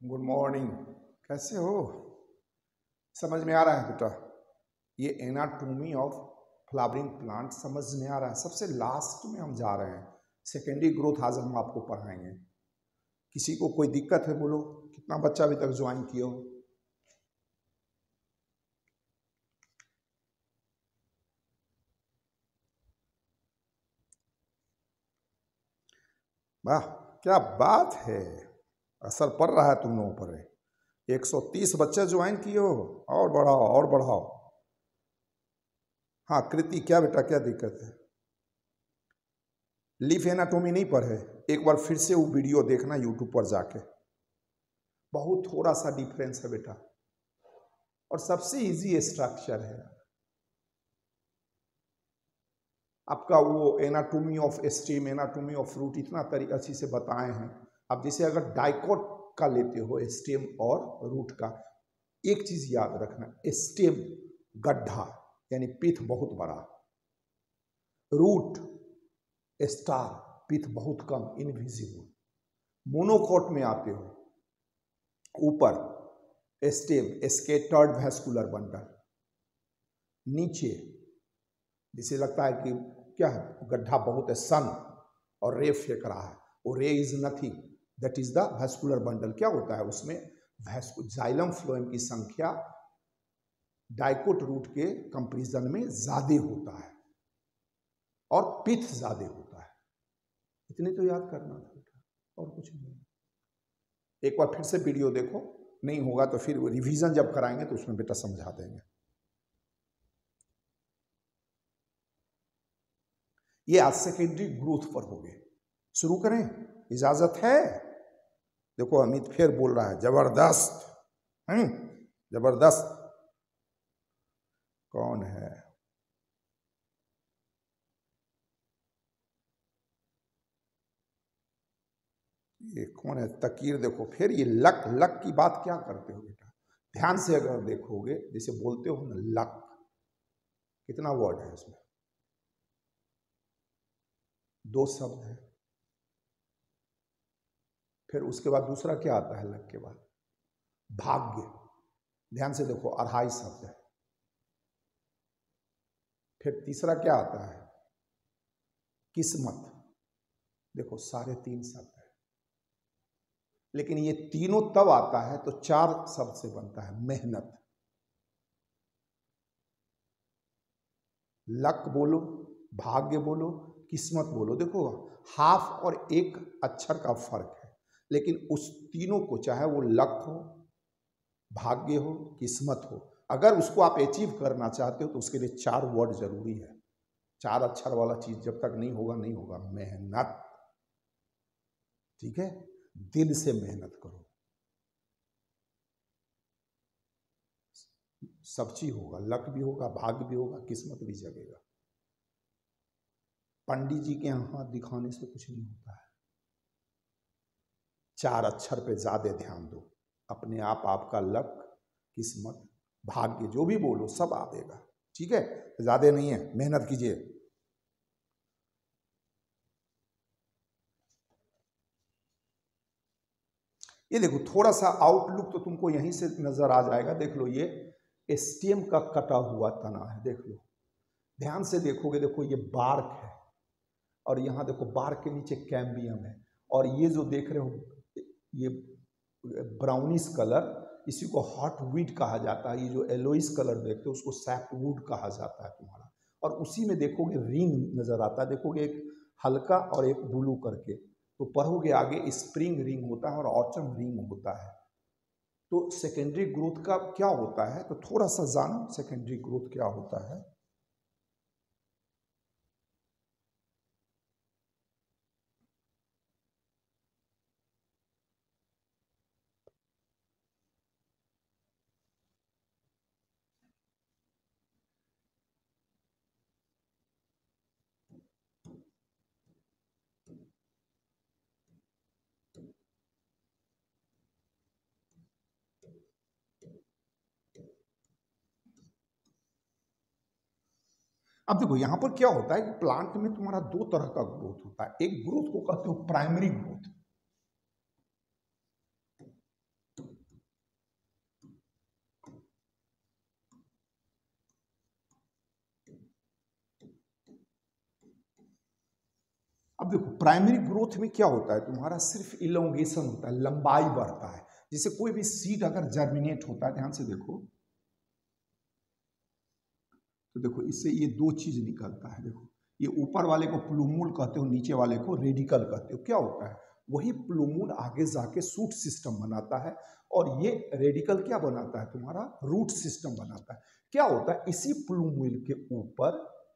Good morning. कैसे हो? समझ में आ रहा है बेटा? ये एनाटॉमी ऑफ फ्लावरिंग प्लांट समझ में आ रहा है? सबसे लास्ट में हम जा रहे हैं। सेकेंडरी ग्रोथ आज हम आपको पढ़ाएंगे। किसी को कोई दिक्कत है बोलो। कितना बच्चा अभी तक ज्वाइन किया हो? वाह, क्या बात है। असर पड़ रहा है तुम लोगों पर। 130 बच्चे ज्वाइन किए हो। और बढ़ाओ और बढ़ाओ। हाँ कृति, क्या बेटा क्या दिक्कत है? लीफ एनाटॉमी नहीं पढ़े? एक बार फिर से वो वीडियो देखना यूट्यूब पर जाके। बहुत थोड़ा सा डिफरेंस है बेटा, और सबसे इजी स्ट्रक्चर है आपका। वो anatomy of stem, anatomy of root इतना तरीका अच्छी से बताए हैं। अब जैसे अगर डाइकोट का लेते हो, स्टेम और रूट का, एक चीज याद रखना, स्टेम गड्ढा यानी पीठ बहुत बड़ा, रूट स्टार पीठ बहुत कम, इनविजिबल। मोनोकोट में आते हो, ऊपर स्टेम स्केटर्ड वैस्कुलर बंडल, नीचे जिसे लगता है कि क्या है, गड्ढा बहुत है, सन और रे फेंक रहा है, वो ray is nothing, that is the vascular bundle. क्या होता है उसमें? जाइलम फ्लोएम की संख्या डाइकोट रूट के कंपैरिजन में ज्यादा होता है और पिथ ज्यादा होता है। इतने तो याद करना था बेटा, और कुछ नहीं। एक बार फिर से वीडियो देखो, नहीं होगा तो फिर रिवीजन जब कराएंगे तो उसमें बेटा समझा देंगे। ये आज सेकेंडरी ग्रोथ पर हो गए। शुरू करें? इजाजत है? देखो अमित फिर बोल रहा है जबरदस्त। जबरदस्त। कौन है? ये कौन है? तकीर। देखो फिर ये लक लक की बात क्या करते हो बेटा? ध्यान से अगर देखोगे, जैसे बोलते हो ना लक, कितना वर्ड है इसमें? 2 शब्द है। फिर उसके बाद दूसरा क्या आता है लक के बाद? भाग्य। ध्यान से देखो, 2.5 शब्द है। फिर तीसरा क्या आता है? किस्मत। देखो 3.5 शब्द है। लेकिन ये तीनों तब आता है तो 4 शब्द से बनता है। मेहनत। लक बोलो, भाग्य बोलो, किस्मत बोलो। देखो हाफ और एक अक्षर का फर्क है, लेकिन उस तीनों को, चाहे वो लक हो, भाग्य हो, किस्मत हो, अगर उसको आप अचीव करना चाहते हो तो उसके लिए 4 वर्ड जरूरी है। 4 अक्षर वाला चीज जब तक नहीं होगा नहीं होगा। मेहनत। ठीक है? दिल से मेहनत करो, सब चीज होगा। लक भी होगा, भाग्य भी होगा, किस्मत भी जगेगा। पंडित जी के यहाँ हाथ दिखाने से कुछ नहीं होता है। 4 अक्षर पे ज्यादा ध्यान दो, अपने आप आपका लक, किस्मत, भाग्य जो भी बोलो सब आएगा। ठीक है? ज्यादा नहीं है, मेहनत कीजिए। ये देखो थोड़ा सा आउटलुक तो तुमको यहीं से नजर आ जाएगा। देख लो, ये स्टेम का कटा हुआ तना है। देख लो, ध्यान से देखोगे, देखो ये बार्क है, और यहाँ देखो बार्क के नीचे कैम्बियम है, और ये जो देख रहे हो ये ब्राउनिश कलर, इसी को हॉट वीड कहा जाता है। ये जो येलोइश कलर देखते हो उसको सैपवुड कहा जाता है तुम्हारा। और उसी में देखोगे रिंग नजर आता है। देखोगे एक हल्का और एक ब्लू करके, तो पढ़ोगे आगे स्प्रिंग रिंग होता है और ऑटम रिंग होता है। तो सेकेंडरी ग्रोथ का क्या होता है, तो थोड़ा सा जानो सेकेंडरी ग्रोथ क्या होता है। अब देखो यहां पर क्या होता है कि प्लांट में तुम्हारा 2 तरह का ग्रोथ होता है। एक ग्रोथ को कहते हो प्राइमरी ग्रोथ, अब देखो प्राइमरी ग्रोथ में क्या होता है तुम्हारा, सिर्फ इलोंगेशन होता है, लंबाई बढ़ता है। जैसे कोई भी सीड अगर जर्मिनेट होता है, ध्यान से देखो, तो देखो इससे ये दो चीज निकलता है। देखो ये ऊपर वाले को प्लूमूल कहते हो, नीचे वाले को रेडिकल कहते हो। क्या होता है, वही प्लूमूल आगे जाके सूट सिस्टम बनाता है, और ये रेडिकल क्या बनाता है तुम्हारा, रूट सिस्टम बनाता है। क्या होता है, इसी प्लूमूल के ऊपर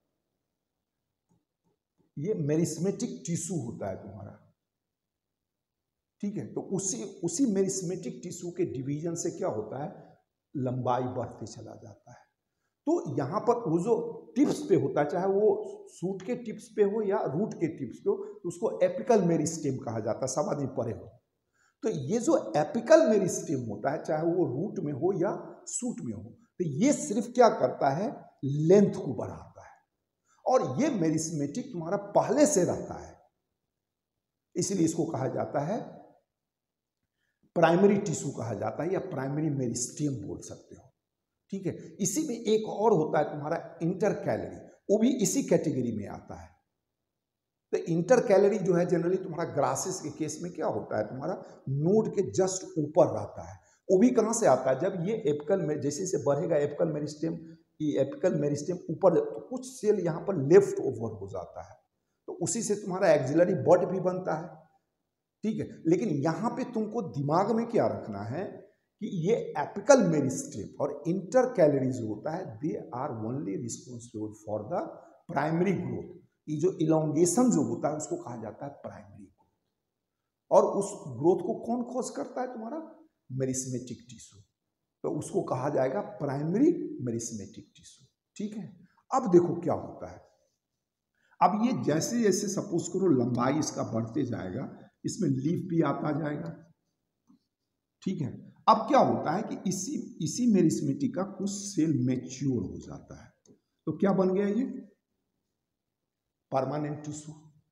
ये मेरिस्मेटिक टिश्यू होता है तुम्हारा, ठीक है। तो उसी मेरिस्मेटिक टिश्यू के डिवीजन से क्या होता है, लंबाई बढ़ते चला जाता है। तो यहाँ पर वो जो टिप्स पे होता है, चाहे वो सूट के टिप्स पे हो या रूट के टिप्स पे हो, तो उसको एपिकल मेरिस्टेम कहा जाता है, सब आदमी पढ़े हो। तो ये जो एपिकल मेरिस्टेम होता है, चाहे वो रूट में हो या सूट में हो, तो ये सिर्फ क्या करता है, लेंथ को बढ़ाता है। और ये मेरिस्मेटिक तुम्हारा पहले से रहता है, इसलिए इसको कहा जाता है प्राइमरी टिश्यू कहा जाता है, या प्राइमरी मेरिस्टेम बोल सकते हो, ठीक है। इसी में एक और होता है तुम्हारा इंटरकैलरी, वो भी इसी कैटेगरी में आता है। तो इंटरकैलरी जो है जनरली तुम्हारा ग्रासेस के केस में क्या होता है, तुम्हारा नोड के जस्ट ऊपर रहता है। वो भी कहां से आता है, जब ये एपिकल में जैसे जैसे बढ़ेगा एपिकल मेरिस्टेम, ये एपिकल मेरिस्टेम ऊपर, तो कुछ सेल यहाँ पर लेफ्ट ओवर हो जाता है, तो उसी से तुम्हारा एक्सिलरी बड भी बनता है, ठीक है। लेकिन यहाँ पे तुमको दिमाग में क्या रखना है कि ये एपिकल मेरिस्टेम और इंटरकैलरी जो होता है, they are only responsible for the primary growth. ये जो इलोंगेशन जो होता है उसको कहा जाता है प्राइमरी ग्रोथ। और उस ग्रोथ को कौन कॉज करता है, तुम्हारा मेरिस्मेटिक टिश्यू, तो उसको कहा जाएगा प्राइमरी मेरिस्मेटिक टिश्यू, ठीक है। अब देखो क्या होता है, अब ये जैसे जैसे सपोज करो लंबाई इसका बढ़ते जाएगा, इसमें लीफ भी आता जाएगा, ठीक है। अब क्या होता है कि इसी मेरिस्मेटिक का कुछ सेल मैच्योर हो जाता है, तो क्या बन गया ये परमानेंट टिश्यू।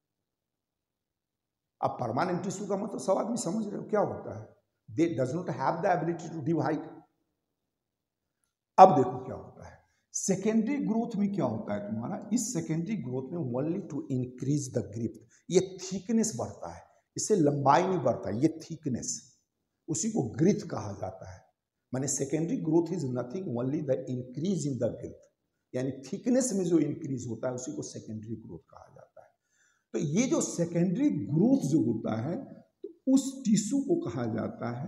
अब परमानेंट टिश्यू का मतलब सब आदमी समझ रहे हो क्या होता है, they does not have the ability to divide. अब देखो क्या होता है, सेकेंडरी ग्रोथ में क्या होता है तुम्हारा, इस सेकेंडरी ग्रोथ में only to increase the grip, ये थिकनेस बढ़ता है, इससे लंबाई नहीं बढ़ता, ये थिकनेस, उसी को ग्रिथ कहा जाता है। माने secondary growth is nothing only the increase in the girth, यानी थिकनेस में जो इंक्रीज होता है उसी को सेकेंडरी ग्रोथ कहा जाता है। तो ये जो सेकेंडरी ग्रोथ जो होता है, तो उस टिश्यू को कहा जाता है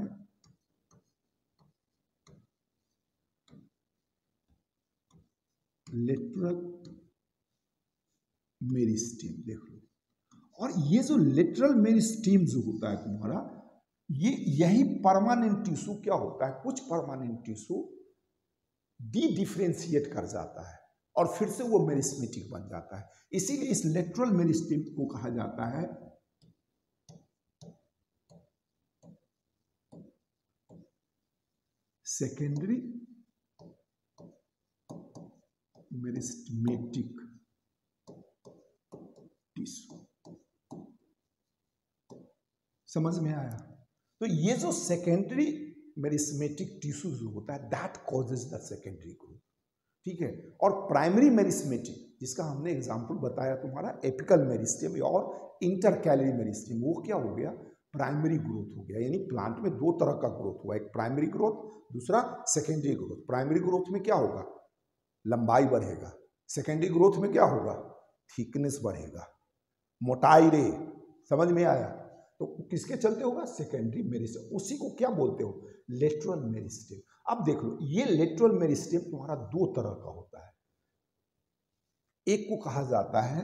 लेटरल मेरिस्टेम, देख लो। और ये जो लेटरल मेरिस्टेम जो होता है तुम्हारा, ये यही परमानेंट टिश्यू क्या होता है, कुछ परमानेंट टिश्यू डी डिफरेंशिएट कर जाता है और फिर से वो मेरिस्मेटिक बन जाता है। इसीलिए इस लेटरल मेरिस्टेम को कहा जाता है सेकेंडरी मेरिस्मेटिक टिश्यू। समझ में आया। तो ये जो सेकेंडरी मेरिस्मेटिक टिश्यू जो होता है, that causes the secondary growth, ठीक है। और प्राइमरी मेरिस्मेटिक, जिसका हमने एग्जांपल बताया तुम्हारा एपिकल मेरिस्टेम और इंटरकैलरी मेरिस्टेम, वो क्या हो गया, प्राइमरी ग्रोथ हो गया। यानी प्लांट में दो तरह का ग्रोथ हुआ, एक प्राइमरी ग्रोथ, दूसरा सेकेंडरी ग्रोथ। प्राइमरी ग्रोथ में क्या होगा, लंबाई बढ़ेगा, सेकेंडरी ग्रोथ में क्या होगा, थिकनेस बढ़ेगा, मोटाई रे, समझ में आया। तो किसके चलते होगा, सेकेंडरी मेरिस्टेम, उसी को क्या बोलते हो, लेटरल मेरिस्टेम। अब देख लो, ये लेटरल मेरिस्टेम तुम्हारा दो तरह का होता है, एक को कहा जाता है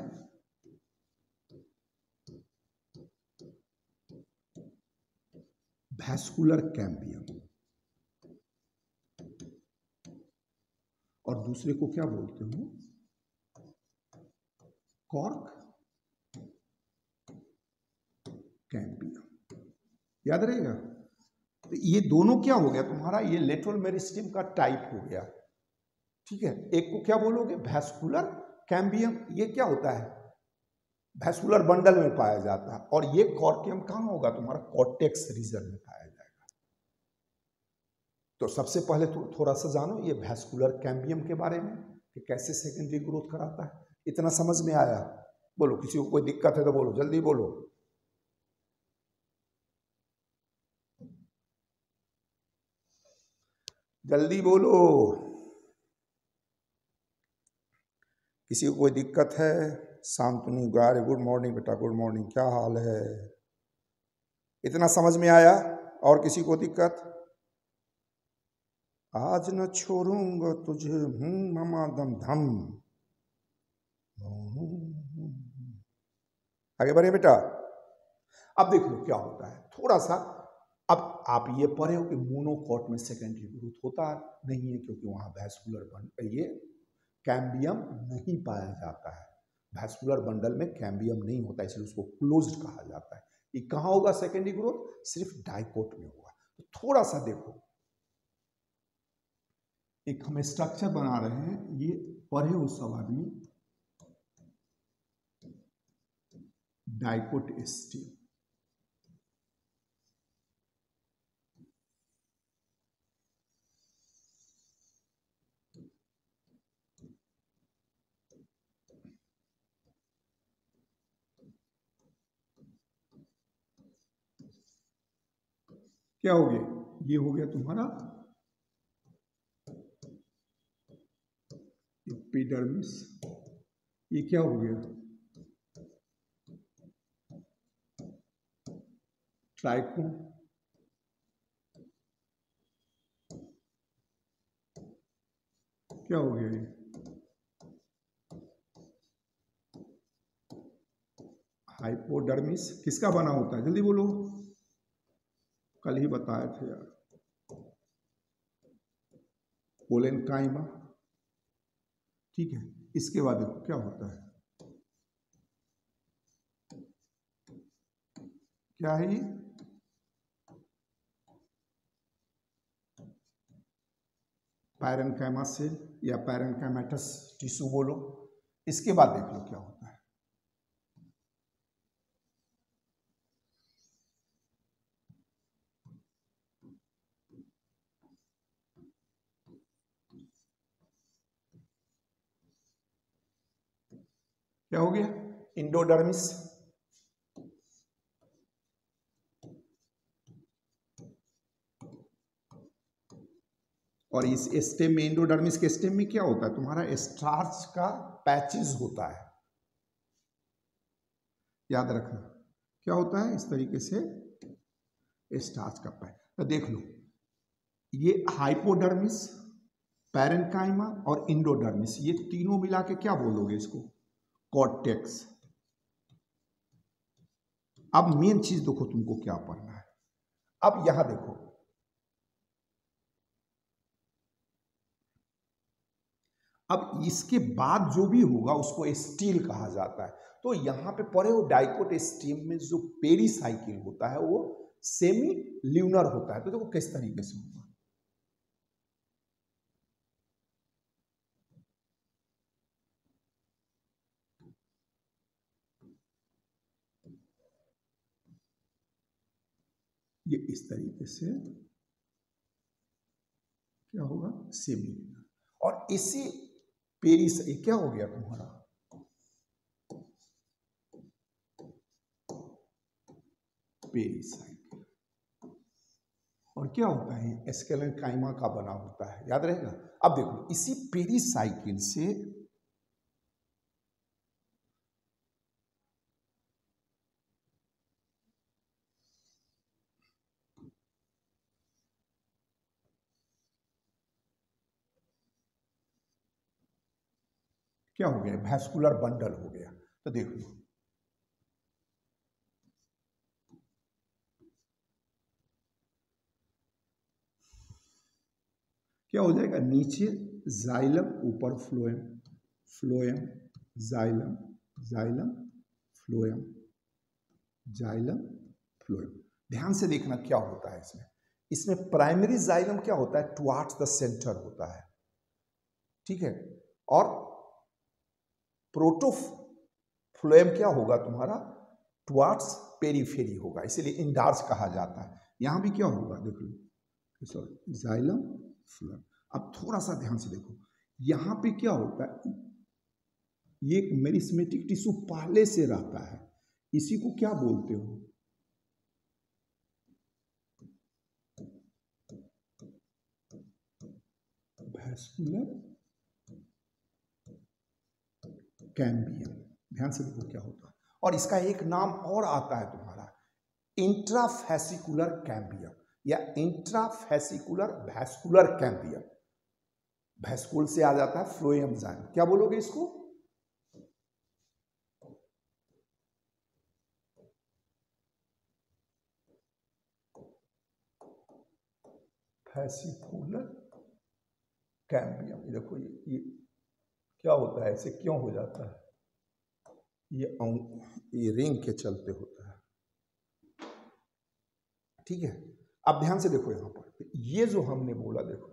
वैस्कुलर कैम्बियम, और दूसरे को क्या बोलते हो, कॉर्क कैम्बियम, याद रहेगा। तो ये दोनों क्या हो गया तुम्हारा, ये लेटरल मेरिस्टेम का टाइप हो गया, ठीक है। एक को क्या बोलोगे, वैस्कुलर कैम्बियम, ये क्या होता है, वैस्कुलर बंडल में पाया जाता है। और ये कॉर्कियम कहाँ होगा, तुम्हारा कॉर्टेक्स रीजन में पाया जाएगा। तो सबसे पहले तो थोड़ा सा जानो ये वैस्कुलर कैम्बियम के बारे में कि कैसे सेकेंडरी ग्रोथ कराता है, इतना समझ में आया। बोलो, किसी को कोई दिक्कत है तो बोलो, जल्दी बोलो। जल्दी बोलो, किसी को कोई दिक्कत है? शांतनु गारे, गुड मॉर्निंग बेटा, गुड मॉर्निंग, क्या हाल है? इतना समझ में आया? और किसी को दिक्कत? आज न छोड़ूंगा तुझे, ममा दम धम। आगे बढ़े बेटा। अब देख लो क्या होता है थोड़ा सा। अब आप ये पढ़े हो कि मोनोकॉट में सेकेंडरी ग्रोथ होता नहीं है, क्योंकि वहां वैस्कुलर बंडल, ये कैम्बियम नहीं पाया जाता है। वैस्कुलर बंडल में कैम्बियम नहीं होता, इसलिए उसको क्लोज्ड कहा जाता है। ये कहाँ होगा सेकेंडरी ग्रोथ? सिर्फ डाइकोट में होगा। तो थोड़ा सा देखो, एक हम स्ट्रक्चर बना रहे हैं, ये पढ़े हो सब आदमी, डाइकोट स्टीम। क्या हो गया? ये हो गया तुम्हारा एपिडर्मिस। ये क्या हो गया? ट्राइकोन। क्या हो गया? ये हाइपोडर्मिस। किसका बना होता है? जल्दी बोलो, कल ही बताए थे यार। कोलेनकाइमा। ठीक है, इसके बाद देखो क्या होता है। क्या है ये? पैरेन्काइमा सेल या पैरेन्काइमेटस टिश्यू बोलो। इसके बाद देख लो क्या होता है। क्या हो गया? इंडोडर्मिस। और इस स्टेम में, इंडोडर्मिस के स्टेम में क्या होता है? तुम्हारा स्टार्च का पैचेस होता है, याद रखना। क्या होता है? इस तरीके से स्टार्च का पैच। तो देख लो, ये हाइपोडर्मिस, पैरेन्काइमा और इंडोडर्मिस, ये तीनों मिला के क्या बोलोगे इसको? कॉर्टेक्स। अब मेन चीज देखो, तुमको क्या पढ़ना है। अब यहां देखो, अब इसके बाद जो भी होगा उसको स्टील कहा जाता है। तो यहां पे पढ़े हो डाइकोट स्टीम में जो पेरीसाइकिल होता है वो सेमी ल्यूनर होता है। तो देखो किस तरीके से होगा। ये इस तरीके से क्या होगा? Semi lunar. और इसी पेरिस, क्या हो गया तुम्हारा? पेरीसाइकिल। और क्या होता है? स्केलेनकाइमा का बना होता है, याद रहेगा। अब देखो, इसी पेरीसाइकिल से क्या हो गया? वैस्कुलर बंडल हो गया। तो देख लो, क्या हो जाएगा? नीचे जाइलम, ऊपर phloem, phloem, xylem, xylem, phloem, xylem, phloem. ध्यान से देखना क्या होता है इसमें। इसमें प्राइमरी जाइलम क्या होता है? टुवार्ड्स द सेंटर होता है, ठीक है। और प्रोटोफ्लोएम क्या होगा तुम्हारा? टुवार्ड्स पेरीफेरी होगा, इसीलिए इंडार्स कहा जाता है। यहां भी क्या होगा? देख लो, सॉरी, जाइलम, फ्लोएम। अब थोड़ा सा ध्यान से देखो, यहां पे क्या होता है? ये एक मेरिस्मेटिक टिश्यू पहले से रहता है, इसी को क्या बोलते हो? Vascular cambium. ध्यान से देखो क्या होता है। और इसका एक नाम और आता है तुम्हारा, इंट्राफेसिकुलर कैम्बियम या इंट्राफेसिकुलर वैस्कुलर कैम्बियम। वैस्कुल से आ जाता है फ्लोएम जाइलम। क्या बोलोगे इसको? Fascicular cambium. देखो ये क्या होता है, ऐसे क्यों हो जाता है? ये रिंग के चलते होता है, ठीक है। अब ध्यान से देखो यहां पर, ये जो हमने बोला, देखो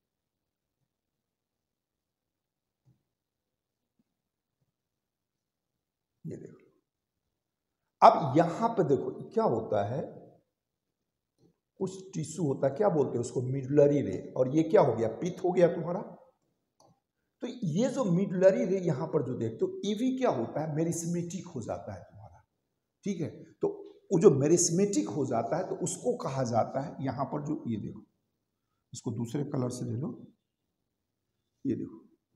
ये देखो। अब यहां पे देखो क्या होता है, कुछ टिश्यू होता है, क्या बोलते हैं उसको, मिडुलरी रे। और ये क्या हो गया, पित्त हो गया तुम्हारा। तो ये जो मिडुलरी रे यहां पर जो देखते हो, ये भी क्या होता है, मेरिस्मेटिक हो जाता है तुम्हारा, ठीक है। तो वो जो मेरिस्मेटिक हो जाता है तो उसको कहा जाता है, यहां पर जो ये देखो, इसको दूसरे कलर से ले लो, ये देखो,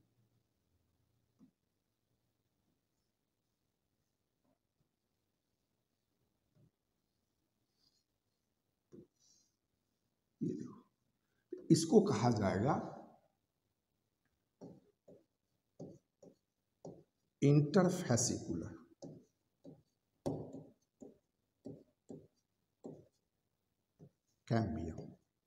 ये देखो, इसको कहा जाएगा इंटरफेसिकुलर कैम्बियम।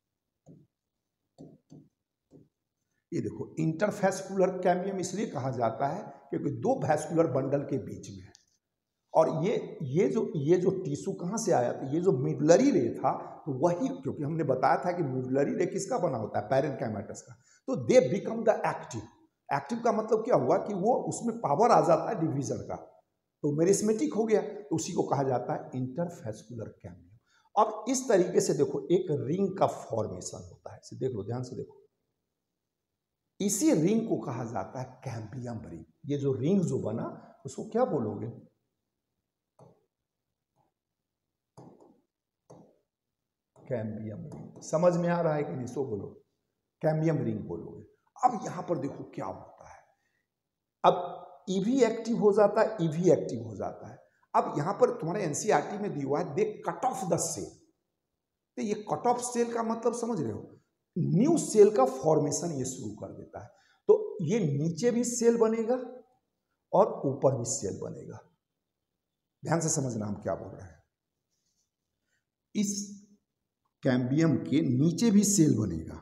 ये देखो, इंटरफेसिकुलर कैम्बियम इसलिए कहा जाता है क्योंकि दो वैस्कुलर बंडल के बीच में है। और ये जो टिश्यू कहाँ से आया था, ये जो मिडुलरी रे था, तो वही, क्योंकि हमने बताया था कि मिडुलरी रे किसका बना होता है, पैरेन्काइमेटस का। तो they become the active. Active का मतलब क्या हुआ कि वो उसमें पावर आ जाता है डिवीजन का, तो मेरिस्मेटिक हो गया, तो उसी को कहा जाता है इंटरफेसिकुलर कैम्बियम। अब इस तरीके से देखो, एक रिंग का फॉर्मेशन होता है, इसे देख लो, ध्यान से देखो। इसी रिंग को कहा जाता है कैम्बियम रिंग। ये जो रिंग जो बना, उसको क्या बोलोगे? Cambium ring. समझ में आ रहा है कि नहीं? सो बोलो, कैम्बियम रिंग बोलोगे। अब यहां पर देखो क्या होता है, अब ईवी एक्टिव हो जाता है, ईवी एक्टिव हो जाता है। अब यहां पर तुम्हारे एनसीईआरटी में दिया हुआ है, they cut off the cell. तो ये कट ऑफ सेल का मतलब समझ रहे हो, न्यू सेल का फॉर्मेशन ये शुरू कर देता है। तो ये नीचे भी सेल बनेगा और ऊपर भी सेल बनेगा। ध्यान से समझना हम क्या बोल रहे हैं। इस कैम्बियम के नीचे भी सेल बनेगा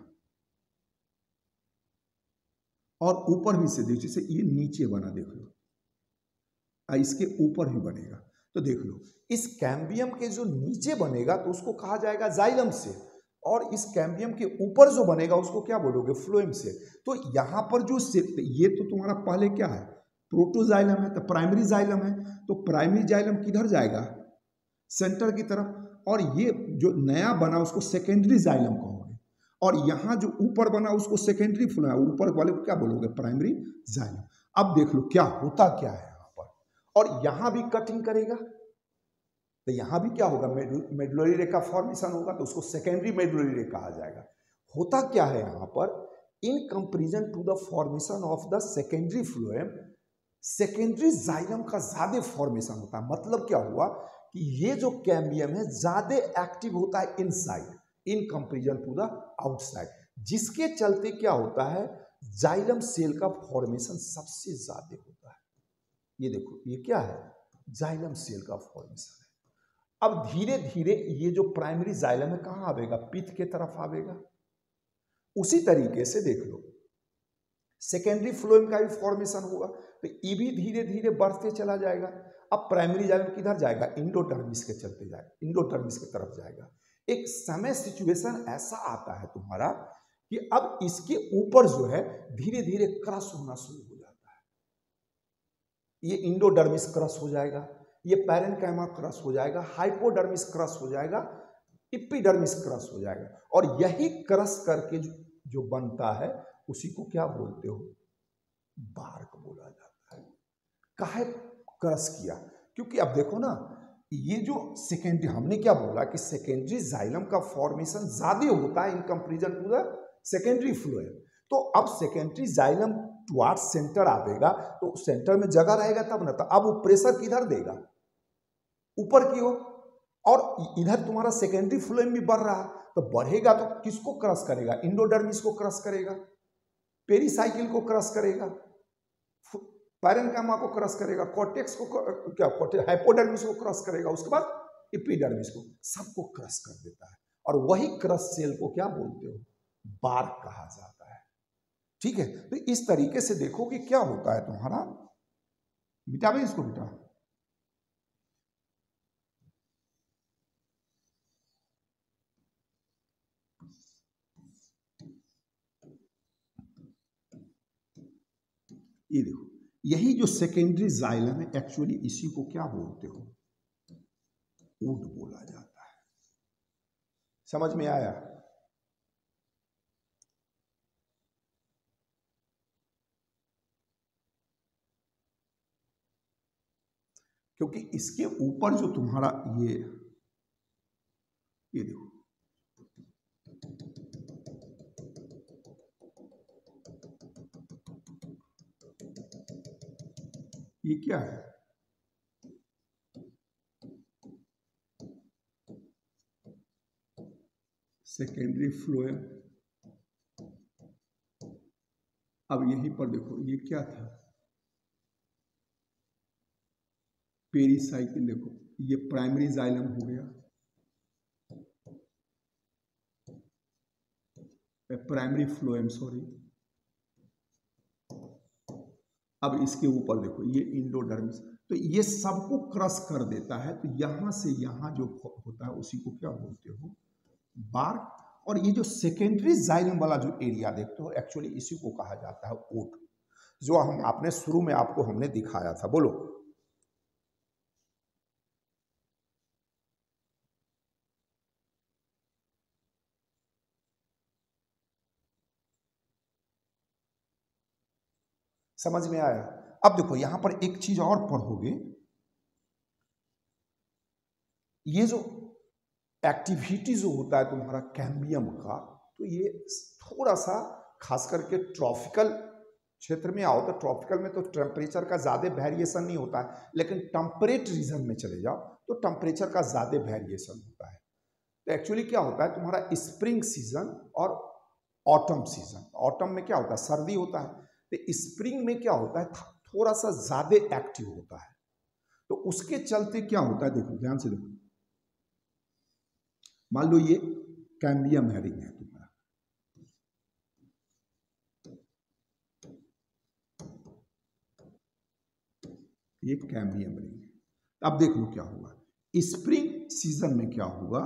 और ऊपर भी से, देखो जैसे ये नीचे बना, देख लो, इसके ऊपर भी बनेगा। तो देख लो, इस कैम्बियम के जो नीचे बनेगा तो उसको कहा जाएगा जाइलम सेल, और इस कैम्बियम के ऊपर जो बनेगा उसको क्या बोलोगे, फ्लोएम सेल। तो यहां पर जो सेल, ये तो तुम्हारा पहले क्या है, प्रोटोजाइलम है, तो प्राइमरी जाइलम है, तो प्राइमरी जाइलम किधर जाएगा, सेंटर की तरफ। और ये जो नया बना उसको सेकेंडरी जाइलम कहोगे, और यहां जो ऊपर बना उसको सेकेंडरी फ्लोएम, ऊपर वाले को क्या बोलोगे, प्राइमरी जाइलम। अब देख लो क्या होता क्या है यहां पर, और यहां भी कटिंग करेगा, तो यहां भी क्या होगा, मेडुलरी रे का फॉर्मेशन होगा, तो उसको सेकेंडरी मेडुलरी रे कहा जाएगा। होता क्या है यहां पर, in comparison to the formation of the secondary phloem, secondary xylem का ज्यादा फॉर्मेशन होता है। मतलब क्या हुआ कि ये जो कैम्बियम है ज्यादा एक्टिव होता है inside in comparison to the outside, जिसके चलते क्या होता है, जाइलम सेल का फॉर्मेशन सबसे ज्यादा होता है। ये देखो, ये क्या है, जाइलम सेल का फॉर्मेशन है। अब धीरे धीरे ये जो प्राइमरी जाइलम है कहां आवेगा, पित्त के तरफ आवेगा। उसी तरीके से देख लो, सेकेंडरी फ्लोएम का भी फॉर्मेशन होगा, तो ये भी धीरे धीरे बढ़ते चला जाएगा। अब प्राइमरी जाइलम किधर जाएगा, इंडोडर्मिस के चलते जाएगा, इंडोडर्मिस की तरफ जाएगा। एक समय सिचुएशन ऐसा आता है तुम्हारा कि अब इसके ऊपर जो है धीरे धीरे क्रश होना शुरू हो जाता है। ये इंडोडर्मिस क्रश हो जाएगा, ये पैरेन्काइमा क्रश हो जाएगा, हाइपोडर्मिस क्रश हो जाएगा, इपिडर्मिस क्रश हो जाएगा। और यही क्रश करके जो बनता है उसी को क्या बोलते हो, बार्क बोला जाता है। काहे क्रश किया? क्योंकि अब देखो ना, ये जो सेकेंडरी, हमने क्या बोला कि सेकेंडरी जाइलम का फॉर्मेशन ज्यादा होता है in comparison to the secondary phloem. तो अब सेकेंडरी जाइलम टुवार्ड सेंटर आएगा तो सेंटर में जगह रहेगा तब ना, तो अब वो प्रेशर किधर देगा? ऊपर की ओर। और इधर तुम्हारा सेकेंडरी फ्लोएम भी बढ़ रहा, तो बढ़ेगा तो किसको क्रश करेगा? इंडोडर्मिस को क्रश करेगा, पेरीसाइकिल को क्रश करेगा, पैरेन्काइमा को क्रश करेगा, कॉर्टेक्स को क्या हाइपोडर्मिस को क्रश करेगा, उसके बाद एपिडर्मिस को, सबको क्रश कर देता है। और वही क्रश सेल को क्या बोलते हो? बार्क कहा जाता है। ठीक है, तो इस तरीके से देखो कि क्या होता है तुम्हारा। मिटावे इसको बेटा। ये देखो, यही जो सेकेंडरी जाइलम है, एक्चुअली इसी को क्या बोलते हो? वुड बोला जाता है। समझ में आया? क्योंकि इसके ऊपर जो तुम्हारा ये देखो, ये क्या है? Secondary phloem. अब यहीं पर देखो, ये क्या था? पेरीसाइकिल। देखो, ये प्राइमरी जाइलम हो गया, प्राइमरी फ्लोएम, सॉरी। अब इसके ऊपर देखो, ये इंडोडर्मिस। तो ये सबको क्रश कर देता है, तो यहां से यहां जो होता है उसी को क्या बोलते हो? बार्क। और ये जो सेकेंडरी जाइलम वाला जो एरिया देखते हो, एक्चुअली इसी को कहा जाता है ओट, जो हम आपने शुरू में आपको हमने दिखाया था। बोलो। समझ में आया? अब देखो यहां पर एक चीज और पढ़ोगे, ये जो एक्टिविटी जो होता है तुम्हारा कैम्बियम का, तो ये थोड़ा सा खास करके ट्रॉपिकल क्षेत्र में आओ, तो ट्रॉपिकल में तो टेम्परेचर का ज़्यादा वेरिएशन नहीं होता है, लेकिन टेम्परेट रीजन में चले जाओ तो टेम्परेचर का ज़्यादा वेरिएशन होता है। तो एक्चुअली क्या होता है तुम्हारा स्प्रिंग सीजन और ऑटम सीजन। ऑटम में क्या होता है? सर्दी होता है। तो स्प्रिंग में क्या होता है? थोड़ा सा ज़्यादा एक्टिव होता है। तो उसके चलते क्या होता है, देखो ध्यान से देखो, मान लो ये कैम्बियम है, रिंग है तुम्हारा, ये कैम्बियम रिंग है। अब देख लो क्या होगा स्प्रिंग सीजन में, क्या होगा?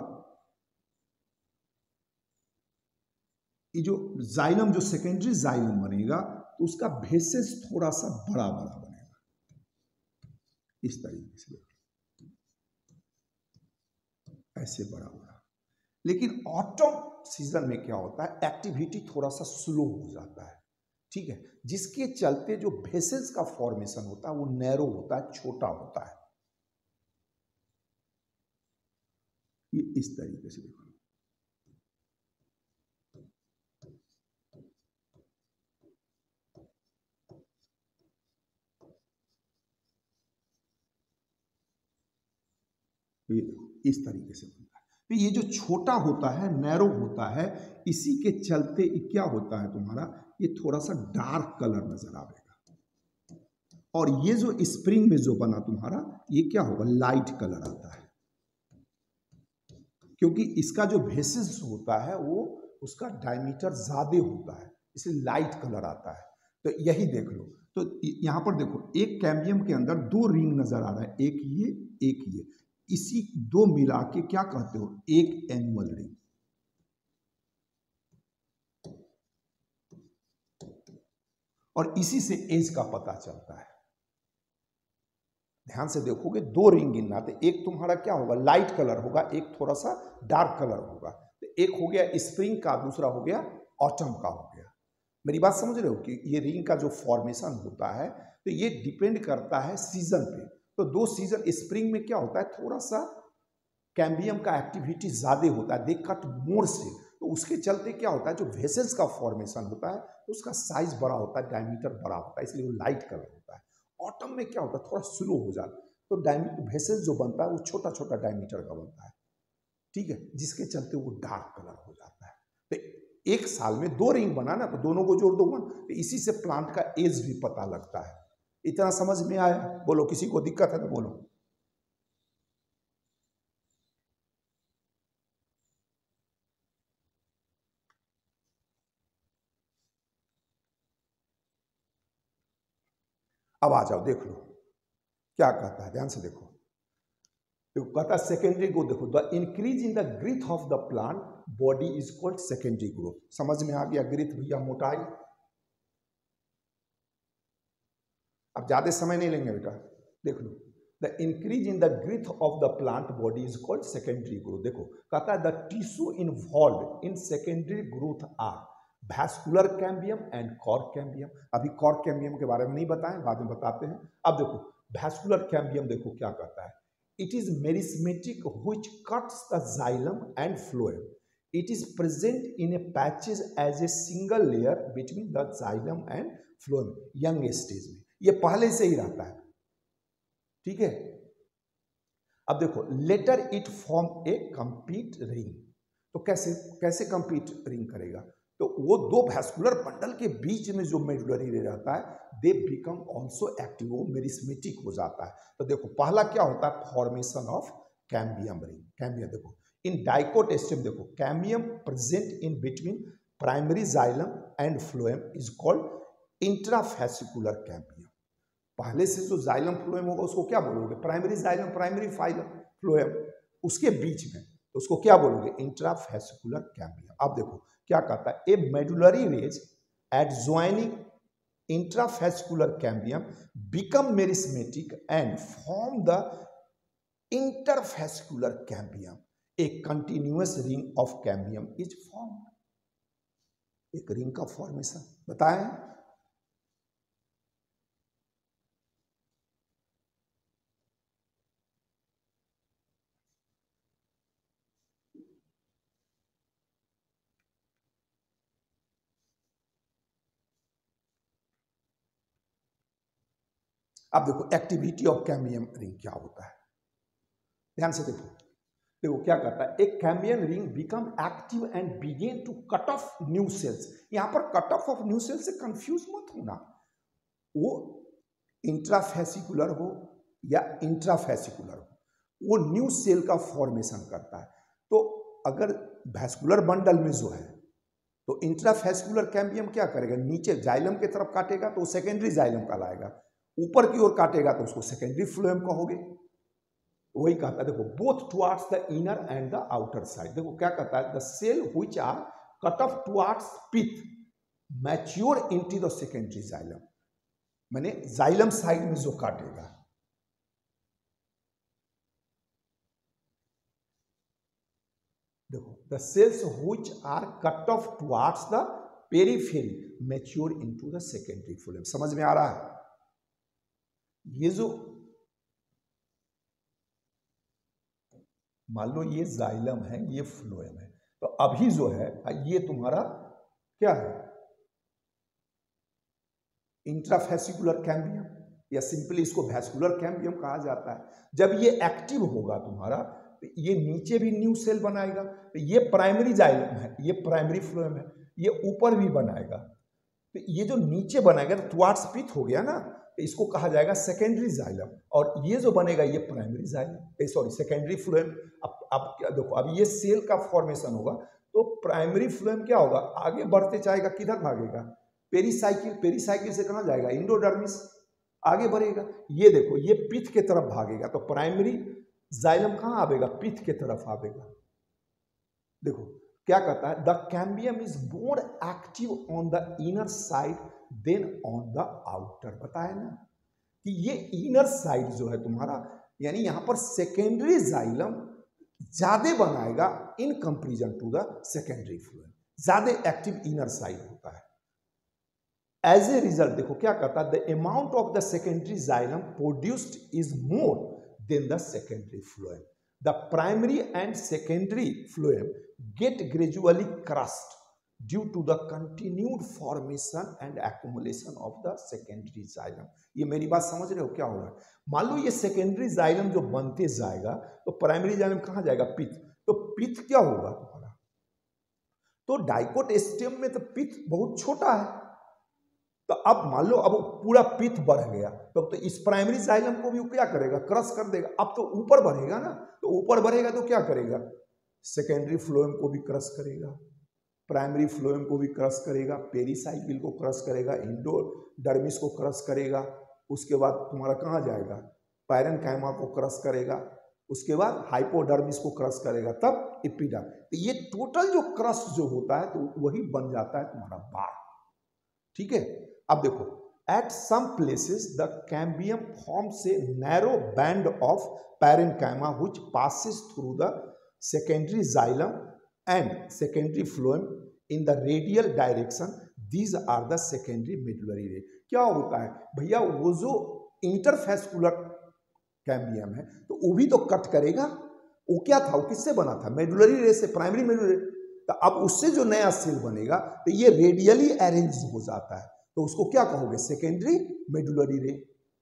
ये जो जाइलम, जो सेकेंडरी जाइलम बनेगा, तो उसका भेसेस थोड़ा सा बड़ा बड़ा बनेगा, इस तरीके से, ऐसे बड़ा बड़ा। लेकिन ऑटम सीजन में क्या होता है? एक्टिविटी थोड़ा सा स्लो हो जाता है। ठीक है, जिसके चलते जो भेसेस का फॉर्मेशन होता है वो नैरो होता है, छोटा होता है। ये इस तरीके से देखो, ये इस तरीके से बनता है। तो ये जो छोटा होता है, नैरो होता है, इसी के चलते क्या होता है तुम्हारा? ये थोड़ा सा डार्क कलर नजर आएगा। और ये जो स्प्रिंग में जो बना तुम्हारा, ये क्या होगा? लाइट कलर आता है, क्योंकि इसका जो भेसेस होता है वो उसका डायमीटर ज्यादा होता है, इसलिए लाइट कलर आता है। तो यही देख लो, तो यहां पर देखो, एक कैम्बियम के अंदर दो रिंग नजर आ रहा है, एक ये एक ये, इसी दो मिला के क्या कहते हो? एक एनुअल रिंग। और इसी से एज का पता चलता है। ध्यान से देखोगे, दो रिंग गिनना, तो एक तुम्हारा क्या होगा? लाइट कलर होगा, एक थोड़ा सा डार्क कलर होगा। तो एक हो गया स्प्रिंग का, दूसरा हो गया ऑटम का हो गया। मेरी बात समझ रहे हो कि ये रिंग का जो फॉर्मेशन होता है तो ये डिपेंड करता है सीजन पे। तो 2 सीजन, स्प्रिंग में क्या होता है, थोड़ा सा कैम्बियम का एक्टिविटी ज़्यादा होता है, दे कट मोर से, तो उसके चलते क्या होता है, जो वेसल्स का फॉर्मेशन होता है तो उसका साइज बड़ा होता है, डायमीटर बड़ा होता है, इसलिए वो लाइट कलर होता है। ऑटम में क्या होता है, थोड़ा स्लो हो जाता है, तो वेसल्स जो बनता है वो छोटा छोटा डायमीटर का बनता है, ठीक है, जिसके चलते वो डार्क कलर हो जाता है। तो एक साल में 2 रिंग बना ना, तो दोनों को जोड़ दो 1, तो इसी से प्लांट का एज भी पता लगता है। इतना समझ में आया? बोलो, किसी को दिक्कत है तो बोलो। अब आ जाओ, देख लो क्या कहता है, ध्यान से देखो। तो कहता है सेकेंडरी ग्रोथ, देखो, the increase in the growth of the plant body is called secondary growth. समझ में आ गया? ग्रोथ भैया मोटाई। अब ज्यादा समय नहीं लेंगे बेटा, देख लो। The increase in the growth of the plant body is called secondary growth. देखो कहता है the tissue involve in secondary growth are vascular cambium and cork cambium. अभी कॉर्क कैम्बियम के बारे में नहीं बताएं, बाद में बताते हैं। अब देखो वैस्कुलर कैम्बियम, देखो क्या कहता है, it is meristematic which cuts the xylem and phloem. It is present in a patches as a single layer between the xylem and phloem young stage में, ये पहले से ही रहता है, ठीक है। अब देखो later it form a complete ring, तो कैसे कैसे कंप्लीट रिंग करेगा, तो वो 2 वैस्कुलर बंडल के बीच में जो मेडुलरी रहता है, दे बिकम ऑल्सो एक्टिव, वो मेरिस्मेटिक हो जाता है। तो देखो पहला क्या होता है, formation of cambium ring. Cambium देखो इन डाइकोट स्टेम, देखो cambium present in between primary xylem and phloem is called intrafascicular cambium. पहले से जो जाइलम फ्लोएम होगा उसको क्या बोलोगे, primary xylem, primary phylum phloem, उसके बीच में, तो उसको क्या बोलोगे, इंट्राफेसिकुलर कैम्बियम। अब देखो क्या कहता है, a medullary rays adjoining intrafascicular cambium become merismatic and form the interfascicular cambium. A continuous ring of cambium is formed. एक रिंग का फॉर्मेशन बताएं। अब देखो एक्टिविटी ऑफ कैम्बियम रिंग क्या होता है, ध्यान से देखो। देखो क्या कहता है, एक cambium ring become active and begin to cut off new cells. यहां पर कट ऑफ न्यू सेल्स से कंफ्यूज मत होना, वो इंट्राफेसिकुलर हो या इंट्राफेसिकुलर हो, वो न्यू सेल का फॉर्मेशन करता है। तो अगर वैस्कुलर बंडल में जो है, तो इंट्राफेसिकुलर कैम्बियम क्या करेगा, नीचे जाइलम की तरफ काटेगा तो सेकेंडरी जाइलम कहलाएगा, ऊपर की ओर काटेगा तो उसको सेकेंडरी फ्लोएम कहोगे। वही कहता है, देखो both towards the inner and the outer side. देखो क्या कहता है, the cell which are cut off towards pith mature into the secondary xylem, माने जाइलम साइड में जो काटेगा। देखो the cells which are cut off towards the periphery mature into the secondary phloem. समझ में आ रहा है? ये जो मान लो ये जाइलम है, ये फ्लोएम है, तो अभी जो है ये तुम्हारा क्या है, इंट्राफेसिकुलर कैम्बियम, या सिंपली इसको वैस्कुलर कैम्बियम कहा जाता है। जब ये एक्टिव होगा तुम्हारा, तो ये नीचे भी न्यू सेल बनाएगा, तो ये प्राइमरी जाइलम है, ये प्राइमरी फ्लोएम है, ये ऊपर भी बनाएगा, तो ये जो नीचे बनाएगा तो टुवार्ड्स पिथ हो गया ना, तो इसको कहा जाएगा सेकेंडरी जाइलम, और ये जो बनेगा ये primary xylem, sorry secondary phloem. अब क्या देखो, अब ये सेल का फॉर्मेशन होगा, तो प्राइमरी फ्लोएम क्या होगा, आगे बढ़ते जाएगा, किधर भागेगा, पेरीसाइकिल, पेरीसाइकिल से कहाँ जाएगा, इंडोडर्मिस, आगे बढ़ेगा। ये देखो ये पिथ के तरफ भागेगा, तो प्राइमरी जाइलम कहाँ आवेगा, पिथ के तरफ आवेगा। देखो क्या कहता है, the cambium is more active on the inner side than on the outer. बताया ना कि ये इनर साइड जो है तुम्हारा, यानी यहां पर सेकेंडरी जाइलम ज्यादा बनाएगा in comparison to the secondary phloem, ज्यादा एक्टिव इनर साइड होता है। एज ए रिजल्ट देखो क्या कहता है, the amount of the secondary xylem produced is more than the secondary phloem. The primary and secondary phloem get gradually crushed due to the continued formation and accumulation of the secondary xylem. ये मेरी बात समझ रहे हो क्या होगा? मान लो ये सेकेंडरी जाइलम जो बनते जाएगा तो प्राइमरी जाइलम कहाँ जाएगा? पिथ. तो पिथ क्या होगा तुम्हारा? तो डाइकोट स्टेम में तो पिथ बहुत छोटा है. तो अब मान लो अब पूरा पिथ बढ़ गया तो इस प्राइमरी जाइलम को भी वो क्या करेगा? क्रश कर देगा. अब तो ऊपर बढ़ेगा ना, तो ऊपर बढ़ेगा तो क्या करेगा? सेकेंडरी फ्लोएम को भी क्रश करेगा, प्राइमरी फ्लोएम को भी क्रश करेगा, पेरीसाइकिल को क्रश करेगा, एंडोडर्मिस को क्रश करेगा. उसके बाद तुम्हारा कहाँ जाएगा? पैरेन्काइमा को क्रश करेगा. उसके बाद हाइपोडर्मिस को क्रश करेगा, तब एपिडर्म. तो ये टोटल जो क्रश जो होता है तो वही बन जाता है तुम्हारा बार. ठीक है. अब देखो, at some places the cambium forms a narrow band of parenchyma which passes through the secondary xylem and secondary phloem in the radial direction. These are the secondary medullary ray. क्या होता है भैया? वो जो इंटरफेस्कुलर कैम्बियम है तो वो भी तो कट करेगा. वो क्या था? वो किससे बना था? मेडुलरी रे से, प्राइमरी मेडुलरी. तो अब उससे जो नया सेल बनेगा तो ये रेडियली अरेंज हो जाता है, तो उसको क्या कहोगे? सेकेंडरी मेडुलरी रे.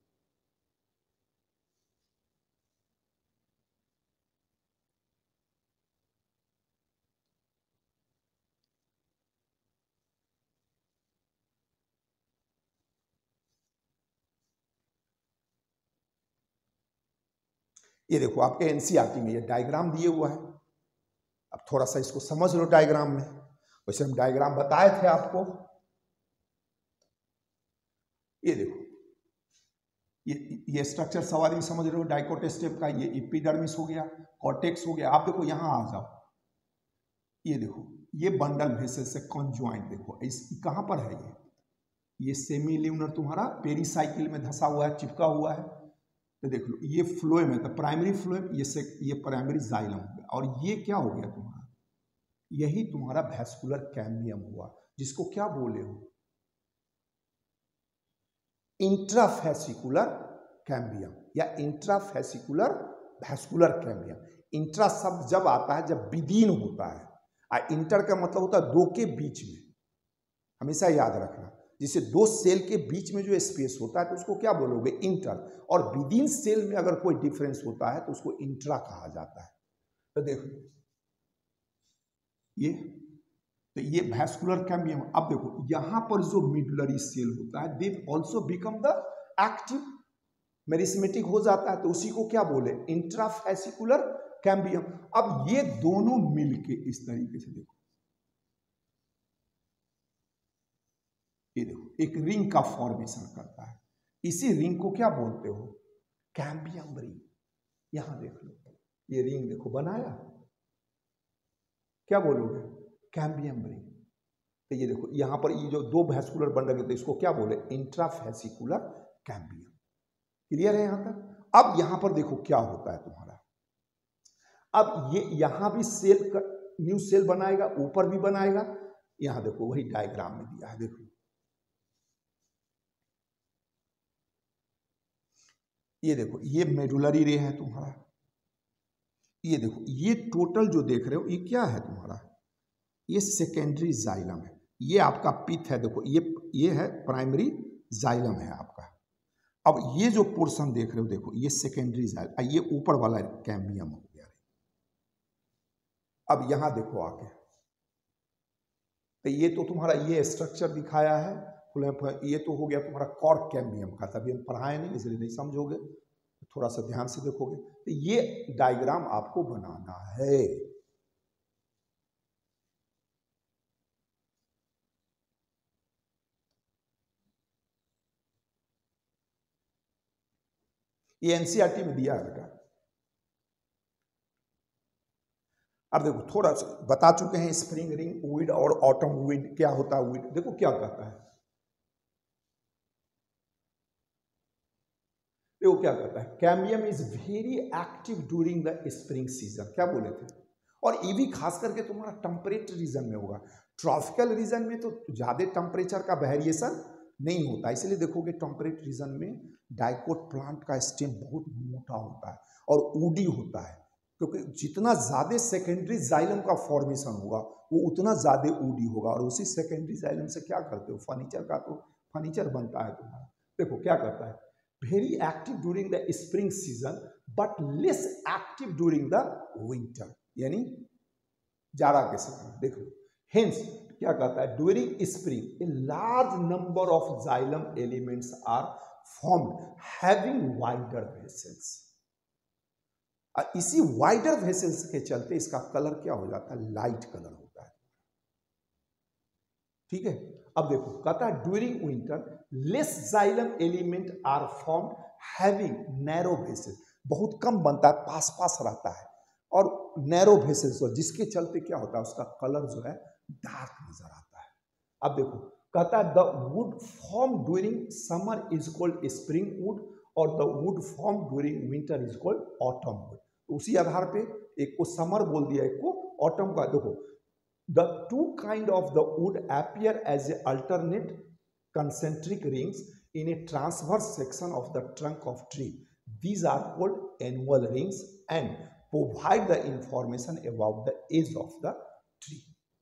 ये देखो आपके एनसीईआरटी में ये डायग्राम दिए हुआ है. अब थोड़ा सा इसको समझ लो डायग्राम में. वैसे हम डायग्राम बताए थे आपको. ये देखो, ये स्ट्रक्चर सवारी समझ रहे हो डाइकोट स्टेप का. ये एपिडर्मिस हो गया, कॉर्टेक्स हो गया. आप देखो यहां आ जाओ. ये देखो, ये बंडल वेसल से कॉन्जॉइंट. देखो इस कहां पर है? ये सेमी ल्यूनर तुम्हारा पेरीसाइकिल में धंसा हुआ है, चिपका हुआ है. तो देख लो, ये फ्लोएम है तो प्राइमरी फ्लोएम, ये प्राइमरी जाइलम हो गया. और ये क्या हो गया तुम्हारा? यही तुम्हारा वैस्कुलर कैम्बियम हुआ, जिसको क्या बोले हो? इंट्राफेसिकुलर कैम्बियम या इंट्राफेसिकुलर वैस्कुलर कैम्बियम. इंट्रा शब्द जब आता है जब विदीन होता है, और इंटर का मतलब होता है दो के बीच में. हमेशा याद रखना, जिसे दो सेल के बीच में जो स्पेस होता है तो उसको क्या बोलोगे? इंटर. और विदिन सेल में अगर कोई डिफरेंस होता है तो उसको इंट्रा कहा जाता है. तो देखो ये वैस्कुलर कैम्बियम. अब देखो यहां पर जो मिडुलरी सेल होता है they also become the active meristematic हो जाता है, तो उसी को क्या बोले? Intrafascicular cambium. अब ये दोनों मिलके इस तरीके से देखो, ये देखो एक रिंग का फॉर्मेशन करता है. इसी रिंग को क्या बोलते हो? Cambium ring. यहां देख लो, ये रिंग देखो बनाया, क्या बोलोगे? Cambium ring. तो ये देखो यहां पर ये जो दो वैस्कुलर बंडल होते हैं इसको क्या बोले? Intrafascicular cambium. क्लियर है यहां तक? अब यहां पर देखो क्या होता है तुम्हारा. अब ये यहां भी सेल न्यू सेल बनाएगा, ऊपर भी बनाएगा. यहां देखो वही डायग्राम में दिया है, देखो ये देखो, ये मेडुलरी रे है तुम्हारा. ये देखो, ये टोटल जो देख रहे हो ये क्या है तुम्हारा? ये सेकेंडरी जाइलम है. ये आपका पिथ है. देखो ये है प्राइमरी जाइलम है आपका. अब ये जो पोर्शन देख रहे हो, देखो ये सेकेंडरी जाइलम, ये ऊपर वाला कैम्बियम हो गया. अब यहां देखो आके, तो ये तो तुम्हारा ये स्ट्रक्चर दिखाया है. ये तो हो गया तुम्हारा कॉर्क कैम्बियम का. तभी हम पढ़ाए नहीं इसलिए नहीं समझोगे, थोड़ा सा ध्यान से देखोगे. तो ये डायग्राम आपको बनाना है. ये एनसीईआरटी में दिया है बेटा. अब देखो थोड़ा सा बता चुके हैं स्प्रिंग रिंग विड और ऑटम विड क्या होता है. विड देखो क्या कहता है, देखो क्या कहता है. Cambium is very active during the spring season. क्या बोले थे? और ये भी खास करके तुम्हारा टेम्परेट रीजन में होगा. ट्रॉपिकल रीजन में तो ज्यादा टेम्परेचर का वेरिएशन नहीं होता। इसलिए देखोगे टेम्परेट रीजन में डाइकोट प्लांट का स्टेम बहुत मोटा होता है और वुडी होता है, क्योंकि जितना ज़्यादा सेकेंडरी जाइलम का फॉर्मेशन होगा वो उतना ज़्यादा वुडी होगा। और उसी सेकेंडरी जाइलम से क्या करते हो, फर्नीचर का तो फर्नीचर बनता है तुम्हारा। देखो क्या करता है, very active during the spring season but less active during the winter, यानी जाड़ा के समय। देखो हेंस क्या कहता है, during spring a large number of xylem elements are formed having wider vessels. इसी वाइडर वेसल्स के चलते इसका कलर क्या हो जाता है, लाइट कलर होता है। ठीक है, अब देखो कहता है during winter less xylem element are formed having narrow vessels, बहुत कम बनता है, पास पास रहता है और नैरो वेसल्स, जिसके चलते क्या होता है उसका कलर जो है डार्क नजर आता है। अब देखो कहता है the wood form during summer is called spring wood और the wood form during winter is called autumn wood. तो उसी आधार पे एक को समर बोल दिया, एक को ऑटम का। देखो the two kind of the wood appear as a alternate concentric rings in a transverse section of the trunk of tree. These are called annual rings and provide the information about the age of the tree.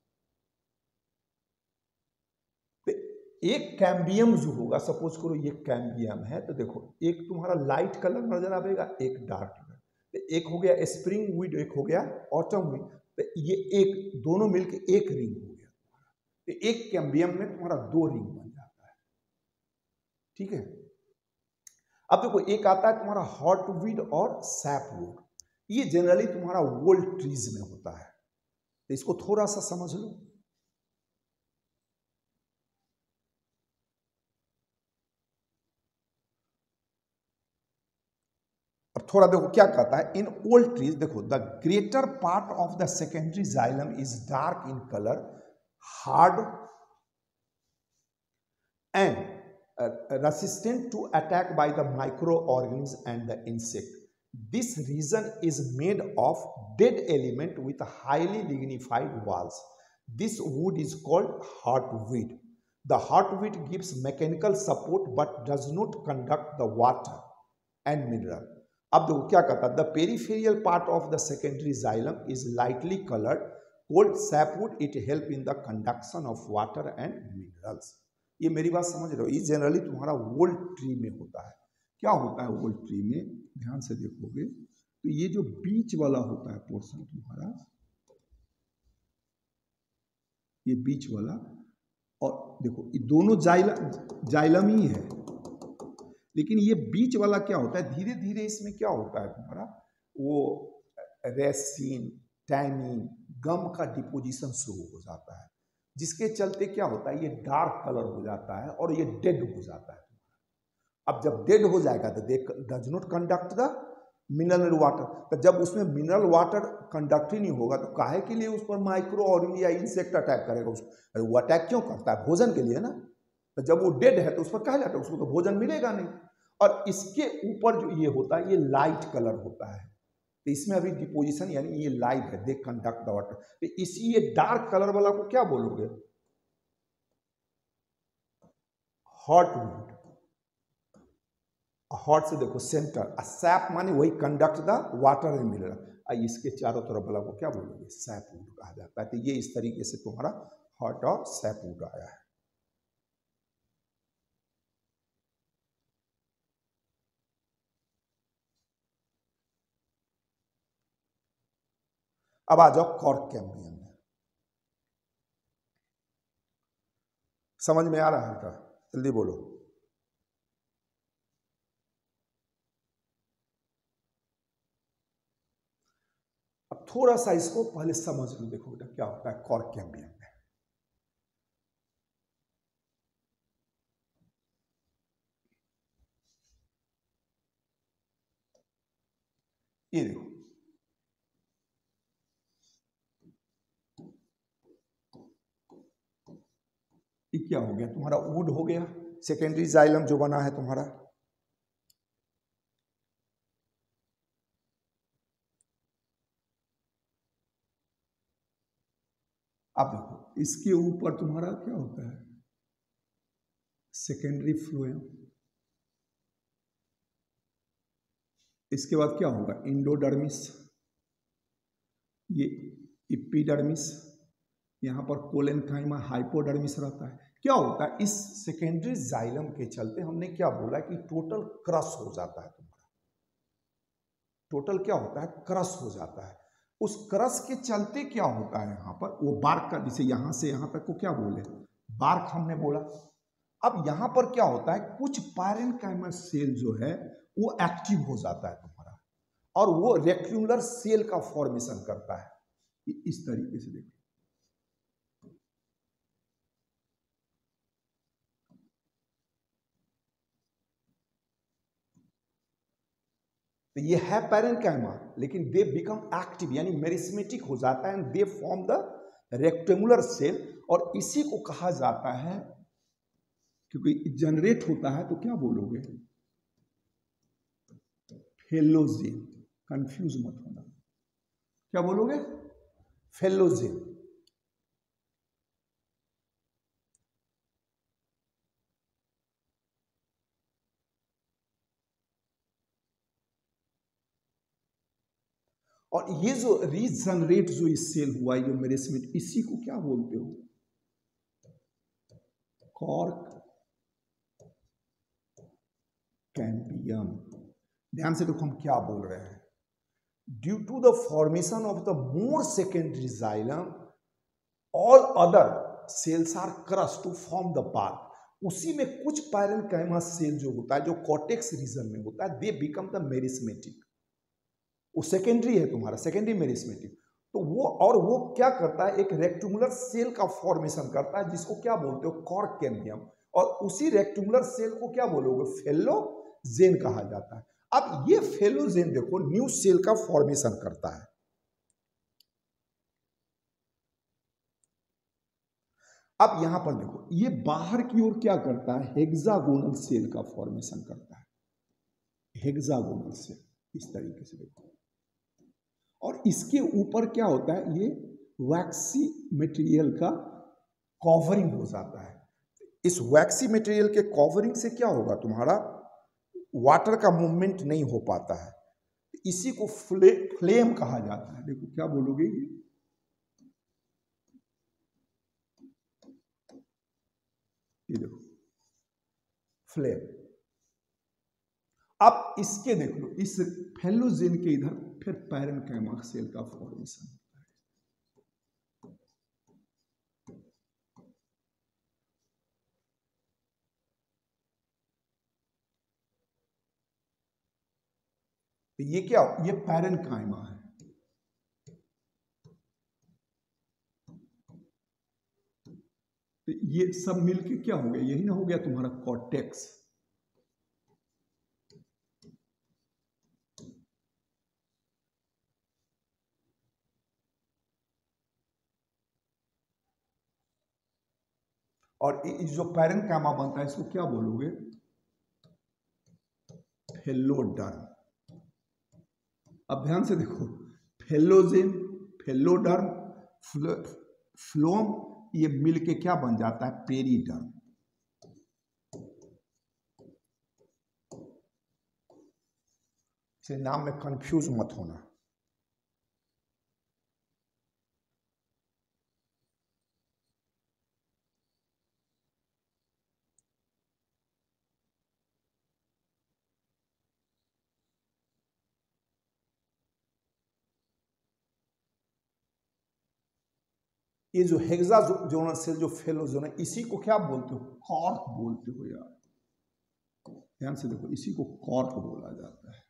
एक cambium जो होगा, suppose करो ये cambium है, तो देखो एक तुम्हारा लाइट कलर नजर आएगा, एक डार्क कलर, तो एक हो गया स्प्रिंग वीड, एक हो गया ऑटम वीड, तो ये एक दोनों मिलके एक रिंग हो गया। तो एक कैम्बियम में तुम्हारा दो रिंग बन जाता है। ठीक है, अब देखो एक आता है तुम्हारा हॉटवुड और सैपवुड, ये जनरली तुम्हारा ओल्ड ट्रीज में होता है, तो इसको थोड़ा सा समझ लो। और थोड़ा देखो क्या कहता है, इन ओल्ड ट्रीज देखो the greater part of the secondary xylem is dark in colour, hard and resistant to attack by the microorganisms and the insect. This region is made of dead element with highly lignified walls. This wood is called heartwood. The heartwood gives mechanical support but does not conduct the water and mineral. अब देखो क्या कहता है, the peripheral part of the secondary xylem is lightly colored called sapwood. It help in the conduction of water and minerals. ये मेरी बात समझ रहे हो, ये जनरली तुम्हारा ओल्ड ट्री में होता है। क्या होता है ओल्ड ट्री में, ध्यान से देखोगे तो ये जो बीच वाला होता है पोर्शन तुम्हारा, ये बीच वाला, और देखो ये दोनों जाइलम ही है, लेकिन ये बीच वाला क्या होता है, धीरे धीरे इसमें क्या होता है तुम्हारा, वो रेसिन टैनिन गम का डिपोजिशन शुरू हो जाता है, जिसके चलते क्या होता है ये डार्क कलर हो जाता है और ये डेड हो जाता है। अब जब डेड हो जाएगा तो they does not conduct the mineral water, तो जब उसमें मिनरल वाटर कंडक्ट ही नहीं होगा तो काहे के लिए उस पर माइक्रो ऑर्गेनिज्म या इंसेक्ट अटैक करेगा उसको, वो अटैक क्यों करता है, भोजन के लिए ना। तो जब वो डेड है तो उस पर कहा जाता है उसको तो भोजन मिलेगा नहीं। और इसके ऊपर जो ये होता है ये लाइट कलर होता है, तो इसमें अभी डिपोजिशन यानी ये लाइट है, दे कंडक्ट द वाटर, तो इसी ये डार्क कलर वाला को क्या बोलोगे, हॉटवुड। हॉट से देखो सेंटर, सैप माने वही conduct the water and mineral, इसके चारों तरफ वाला को क्या बोलोगे, सैपवुड कहा जाता है। तो ये इस तरीके से तुम्हारा हॉट और सैपवुड आया है। अब आ जाओ कॉर्क कैम्बियम में, समझ में आ रहा है क्या, जल्दी बोलो। अब थोड़ा सा इसको पहले समझ लो, देखो बेटा क्या होता है कॉर्क कैम्बियम में। ये देखो ये क्या हो गया तुम्हारा, वुड हो गया, सेकेंडरी जाइलम जो बना है तुम्हारा। अब देखो इसके ऊपर तुम्हारा क्या होता है, सेकेंडरी फ्लोएम। इसके बाद क्या होगा, इंडोडर्मिस, ये इपिडर्मिस, यहाँ पर कोलेनकाइमा हाइपोडर्मिस रहता है। क्या होता है, इस सेकेंडरी जाइलम के चलते हमने क्या बोला कि टोटल क्रश हो जाता है तुम्हारा, टोटल क्या होता है, क्रश हो जाता है। उस क्रश के चलते क्या होता है, यहाँ पर वो बार्क का, जैसे यहाँ से यहाँ तक को क्या बोले, बार्क हमने बोला। अब यहाँ पर क्या होता है, कुछ पैरेन्काइमल सेल जो है वो एक्टिव हो जाता है तुम्हारा, और वो रेक्टुलर सेल का फॉर्मेशन करता है। इस तरीके से देखो, तो ये है पैरेन्काइमा, लेकिन दे बिकम एक्टिव यानी मेरिस्मेटिक हो जाता है, and they form the rectangular cell, और इसी को कहा जाता है, क्योंकि जनरेट होता है तो क्या बोलोगे, फेलोजेन। कंफ्यूज मत होना, क्या बोलोगे, फेलोजेन। और ये जो रीजनरेट जो इस सेल हुआ, ये मेरिस्मेट, इसी को क्या बोलते हो, कॉर्क कैम्बियम। ध्यान से देखो हम क्या बोल रहे हैं, due to the formation of the more secondary xylem all other cells are crush to form the bark. उसी में कुछ पैरेन्काइमा सेल जो होता है, जो कॉर्टेक्स रीजन में होता है, दे बिकम द मेरिस्मेटिक। वो सेकेंडरी है तुम्हारा, सेकेंडरी मेरिस्मेटिक। तो वो क्या करता है, एक रेक्टेंगुलर सेल का फॉर्मेशन करता है, जिसको क्या बोलते हो, कॉर्क कैम्बियम। और उसी रेक्टेंगुलर सेल को क्या बोलोगे, फेलोजेन कहा जाता है। अब ये फेलोजेन देखो न्यू सेल का फॉर्मेशन करता है। अब यहां पर देखो, ये बाहर की ओर क्या करता है, हेक्सागोनल सेल का फॉर्मेशन करता है, हेक्सागोनल सेल, इस तरीके से देखो। और इसके ऊपर क्या होता है, ये वैक्सी मटेरियल का कवरिंग हो जाता है। इस वैक्सी मटेरियल के कवरिंग से क्या होगा, तुम्हारा वाटर का मूवमेंट नहीं हो पाता है। इसी को फ्लेम कहा जाता है। देखो क्या बोलोगे, ये देखो फ्लेम। अब इसके देख लो, इस फेलोजेन के इधर फिर पैरेन्काइमा सेल का फॉर्मेशन होता है। तो ये क्या, ये पैरेन्काइमा है। तो ये सब मिलके क्या हो गया, यही ना हो गया तुम्हारा कॉर्टेक्स। और जो पैरेन्काइमा बनता है, इसको क्या बोलोगे, फेलोडर्म। अब ध्यान से देखो, फेलोजेन, फेलोडर्म, फ्लोम, ये मिलके क्या बन जाता है, पेरिडर्म। से नाम में कंफ्यूज मत होना। ये जो हेक्सागोनल सेल जो फेलोजोन है, इसी को क्या बोलते हो, कॉर्क बोलते हो यार। ध्यान से देखो, इसी को कॉर्क बोला जाता है।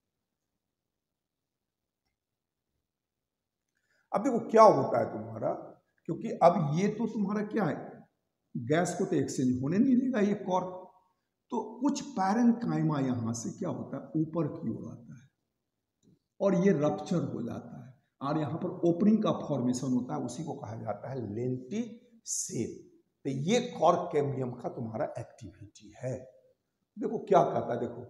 अब देखो क्या होता है तुम्हारा, क्योंकि अब ये तो तुम्हारा क्या है, गैस को तो एक्सचेंज होने नहीं देगा ये कॉर्क। तो कुछ पैरेन्काइमा यहां से क्या होता है, ऊपर की ओर आता है, और ये रप्चर हो जाता है, और यहाँ पर ओपनिंग का फॉर्मेशन होता है, उसी को कहा जाता है लेंटिसेल। तो ये कॉर्क कैम्बियम का तुम्हारा एक्टिविटी है। देखो क्या कहता है, देखो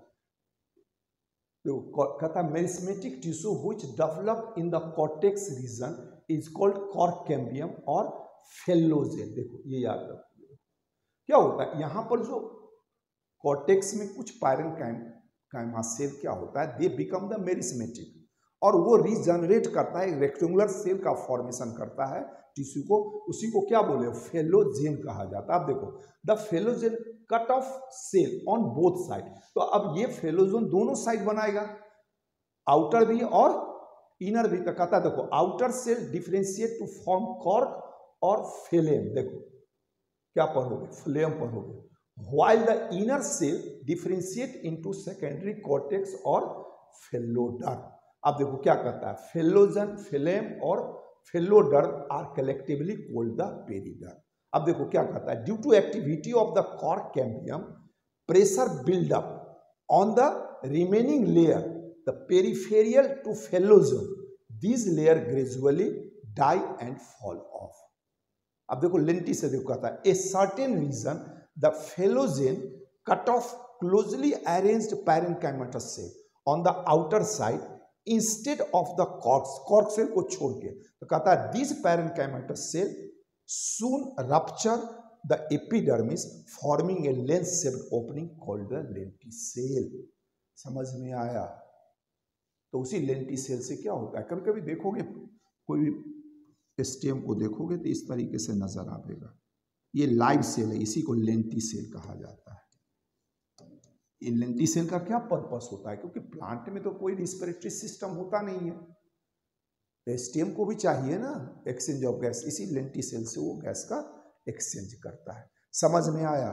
कहता है meristematic tissue which develop in the cortex region is called cork cambium और फेलोजेन। देखो ये याद रखो, क्या होता है यहाँ पर जो कॉर्टेक्स में कुछ पैरेन्काइमा सेल क्या होता है, दे बिकम द मेरिस्मेटिक, और वो रीजनरेट करता है, रेक्टेंगुलर सेल का फॉर्मेशन करता है टिश्यू को, उसी को क्या बोले, फेलोजेन कहा जाता है। अब देखो the phellogen cut off cell on both side, तो अब ये फेलोजेन दोनों साइड बनाएगा, आउटर भी और इनर भी। तो कहता है देखो outer cell differentiate to form cork और फेलेम, देखो क्या पढ़ोगे, फ्लेम पढ़ोगे, while the inner cell differentiate into secondary cortex और फेलोडर। अब देखो क्या कहता है, फेलोजन, फिलेम और phelloderm are collectively called the periderm. अब देखो क्या कहता है, due to activity of the cork cambium pressure build up on the remaining layer the peripheral to phellogen, this layer gradually die and fall off. अब देखो लेंटी से देखो कहता है, a certain region the phellogen cut off closely arranged parenchymatous cell on the outer side instead of the cork cell को छोड़ के, तो कहता है this parenchymatous cell soon rupture the epidermis forming a lens shaped opening called the lenticel. समझ में आया? तो उसी लेंटिसेल से क्या होता है, कभी कभी देखोगे कोई भी स्टेम को देखोगे तो इस तरीके से नजर आएगा, ये लाइव सेल है, इसी को लेंटिसेल कहा जाता है। ये लेंटिसेल का क्या पर्पस होता है, क्योंकि प्लांट में तो कोई रिस्पिरेटरी सिस्टम होता नहीं है, तो स्टेम को भी चाहिए ना एक्सचेंज ऑफ गैस, इसी लेंटिसेल से वो गैस का एक्सचेंज करता है। समझ में आया?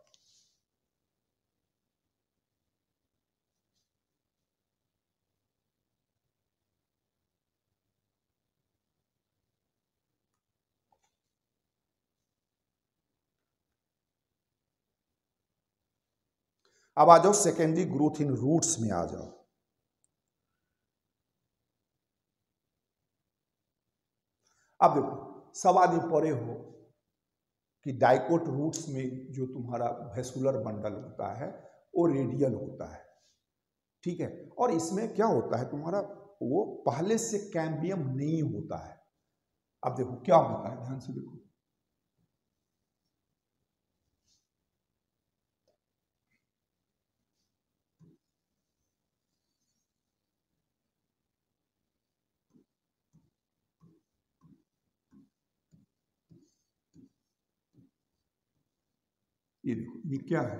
अब आ जाओ सेकेंडरी ग्रोथ इन रूट्स में आ जाओ। अब देखो सब आदमी पढ़े हो कि डाइकोट रूट्स में जो तुम्हारा वेस्कुलर बंडल होता है वो रेडियल होता है, ठीक है, और इसमें क्या होता है तुम्हारा, वो पहले से कैम्बियम नहीं होता है। अब देखो क्या होता है, ध्यान से देखो, ये देखो ये क्या है,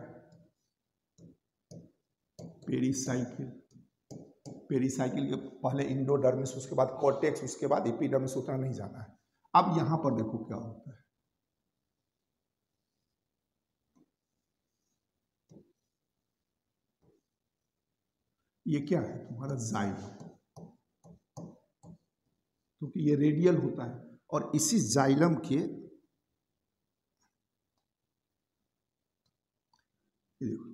पेरिसाइकिल, पेरिसाइकिल के पहले इंडोडर्मिस, उसके बाद कॉर्टेक्स, उसके बाद एपिडर्मिस, उतना नहीं जाना है। अब यहां पर देखो क्या होता है, ये क्या है तुम्हारा जाइलम, क्योंकि ये रेडियल होता है, और इसी जाइलम के ये देखो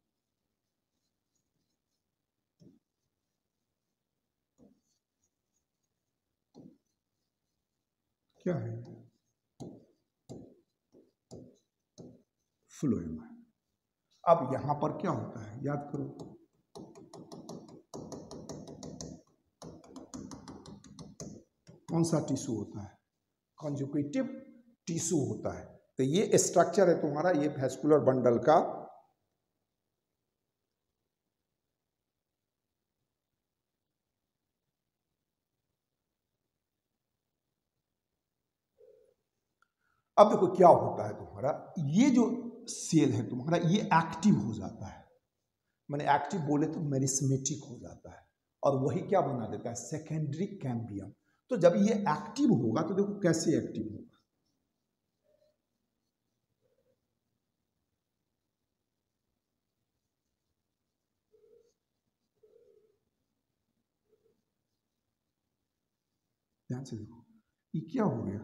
क्या है, फ्लोएम है। अब यहां पर क्या होता है, याद करो, कौन सा टिश्यू होता है, कंजुगेटिव टिश्यू होता है। तो ये स्ट्रक्चर है तुम्हारा, ये वेस्कुलर बंडल का। अब देखो क्या होता है तुम्हारा, ये जो सेल है तुम्हारा ये एक्टिव हो जाता है, मैंने एक्टिव बोले तो मेरिस्मेटिक हो जाता है, और वही क्या बना देता है, सेकेंडरी कैम्बियम। तो जब ये एक्टिव होगा तो देखो कैसे एक्टिव होगा, ध्यान से देखो ये क्या हो गया,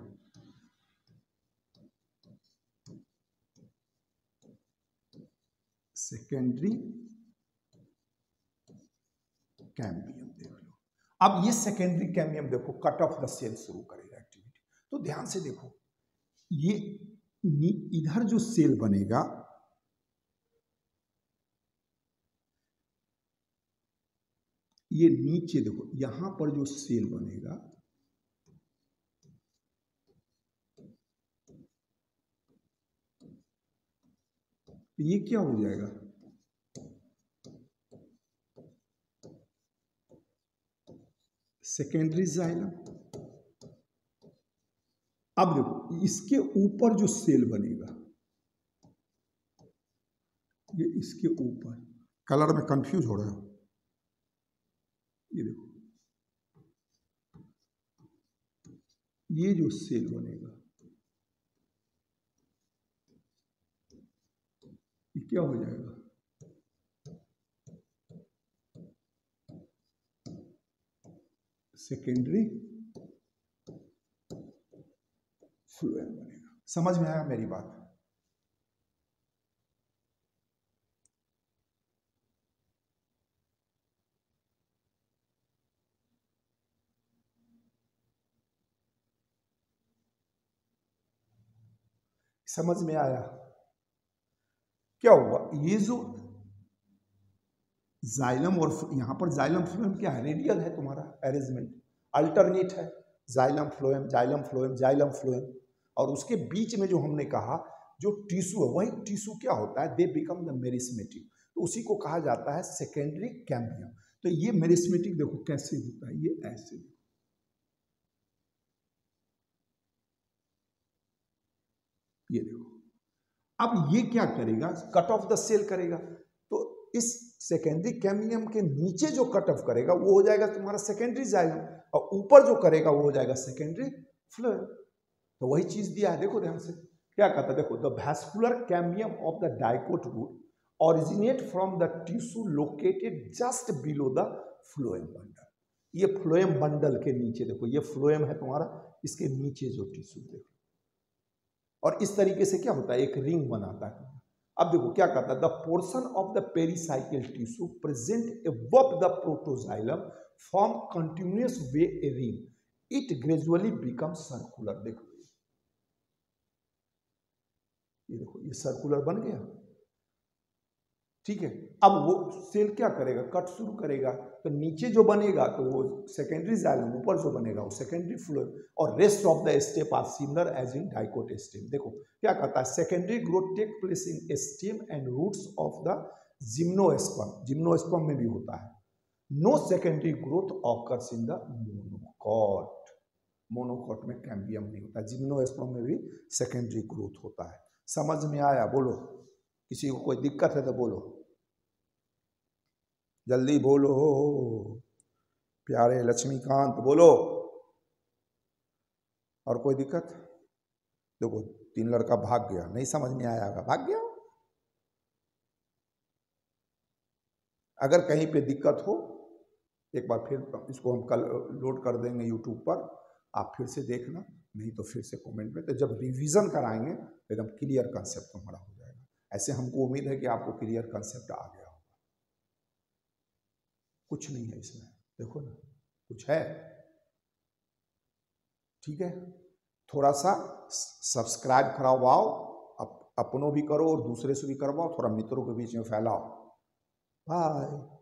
सेकेंडरी कैम्बियम। देख लो अब ये सेकेंडरी कैम्बियम देखो कट ऑफ द सेल शुरू करेगा एक्टिविटी। तो ध्यान से देखो ये इधर जो सेल बनेगा, ये नीचे देखो यहां पर जो सेल बनेगा, तो ये क्या हो जाएगा, सेकेंडरी जाइलम। अब देखो इसके ऊपर जो सेल बनेगा, ये इसके ऊपर, कलर में कंफ्यूज हो रहा है, ये देखो ये जो सेल बनेगा ये क्या हो जाएगा, सेकेंडरी फ्लोएम बनेगा। समझ में आया मेरी बात? समझ में आया? क्या हुआ, ये जो जाइलम और यहां पर जाइलम फ्लोएम क्या है, रेडियल है तुम्हारा अरेंजमेंट, अल्टरनेट है, xylem phloem xylem phloem xylem phloem, और उसके बीच में जो हमने कहा जो टिश्यू है, वही टिश्यू क्या होता है, दे बिकम द मेरिस्मेटिक, तो उसी को कहा जाता है सेकेंडरी कैम्बियम। तो ये मेरिस्मेटिक देखो कैसे होता है, ये ऐसे, ये देखो। अब ये क्या करेगा, कट ऑफ द सेल करेगा, तो इस सेकेंडरी कैम्बियम के नीचे जो कट ऑफ करेगा वो हो जाएगा तुम्हारा सेकेंडरी जाइलम, और ऊपर जो करेगा वो हो जाएगा सेकेंडरी फ्लोएम। तो वही चीज दिया है, देखो ध्यान से क्या कहता है, देखो the vascular cambium of the dicot root originate from the tissue located just below the phloem bundle. ये फ्लोएम बंडल के नीचे देखो, ये फ्लोएम है तुम्हारा, इसके नीचे जो टिश्यू देखो, और इस तरीके से क्या होता है, एक रिंग बनाता है। अब देखो क्या कहता है, the portion of the pericycle tissue present above the protoxylem form continuous way a ring, it gradually become circular. देखो ये देखो ये सर्कुलर बन गया, ठीक है। अब वो सेल क्या करेगा, कट शुरू करेगा, तो नीचे जो बनेगा तो वो सेकेंडरी जाइलम, ऊपर जो बनेगा वो सेकेंडरी फ्लोएम, और rest of the step are similar as in dicot stem. देखो क्या कहता है, secondary growth take place in stem and roots of the gymnosperm, gymnosperm में भी होता है। No secondary growth occurs in the monocot, monocot में कैम्बियम नहीं होता, जिम्नोस्पर्म में भी सेकेंडरी ग्रोथ होता है। समझ में आया? बोलो, किसी को कोई दिक्कत है तो बोलो, जल्दी बोलो प्यारे लक्ष्मीकांत, बोलो। और कोई दिक्कत? देखो 3 लड़का भाग गया, नहीं समझ में आया होगा, भाग गया। अगर कहीं पे दिक्कत हो एक बार फिर इसको हम कल लोड कर देंगे यूट्यूब पर, आप फिर से देखना, नहीं तो फिर से कमेंट में, तो जब रिवीजन कराएंगे तो एकदम क्लियर कंसेप्ट हमारा हो जाएगा। ऐसे हमको उम्मीद है कि आपको क्लियर कंसेप्ट आ गया होगा। कुछ नहीं है इसमें, देखो ना कुछ है, ठीक है। थोड़ा सा सब्सक्राइब करवाओ, अपनों भी करो और दूसरे से भी करवाओ, थोड़ा मित्रों के बीच में फैलाओ। बाय।